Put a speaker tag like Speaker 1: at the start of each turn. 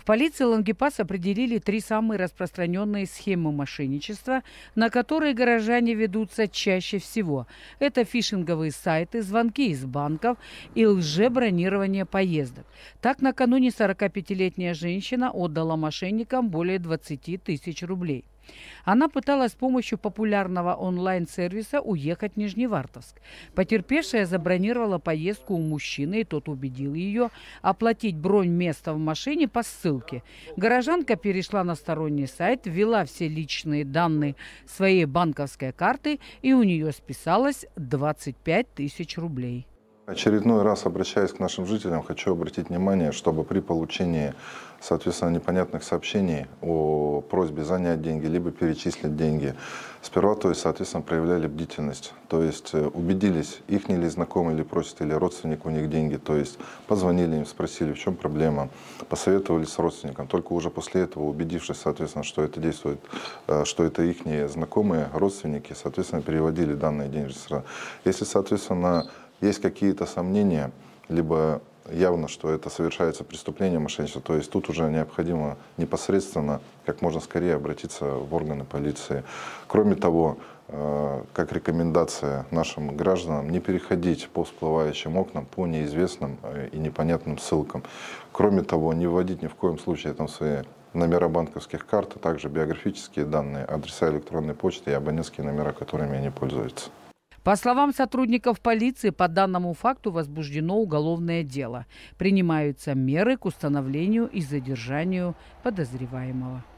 Speaker 1: В полиции Лангепас определили 3 самые распространенные схемы мошенничества, на которые горожане ведутся чаще всего. Это фишинговые сайты, звонки из банков и лжебронирование поездок. Так, накануне 45-летняя женщина отдала мошенникам более 20 тысяч рублей. Она пыталась с помощью популярного онлайн-сервиса уехать в Нижневартовск. Потерпевшая забронировала поездку у мужчины, и тот убедил ее оплатить бронь места в машине по ссылке. Горожанка перешла на сторонний сайт, ввела все личные данные своей банковской карты, и у нее списалось 25 тысяч рублей.
Speaker 2: Очередной раз, обращаясь к нашим жителям, хочу обратить внимание, чтобы при получении, соответственно, непонятных сообщений о просьбе занять деньги, либо перечислить деньги, сперва, то есть, соответственно, проявляли бдительность. То есть убедились, их ли знакомый или просит, или родственник у них деньги. То есть позвонили им, спросили, в чем проблема, посоветовались с родственником. Только уже после этого, убедившись, соответственно, что это действует, что это их знакомые, родственники, соответственно, переводили данные денежные средства. Если, соответственно, есть какие-то сомнения, либо явно, что это совершается преступление мошенничества, то есть тут уже необходимо непосредственно, как можно скорее обратиться в органы полиции. Кроме того, как рекомендация нашим гражданам, не переходить по всплывающим окнам по неизвестным и непонятным ссылкам. Кроме того, не вводить ни в коем случае там свои номера банковских карт, а также биографические данные, адреса электронной почты и абонентские номера, которыми они пользуются.
Speaker 1: По словам сотрудников полиции, по данному факту возбуждено уголовное дело. Принимаются меры к установлению и задержанию подозреваемого.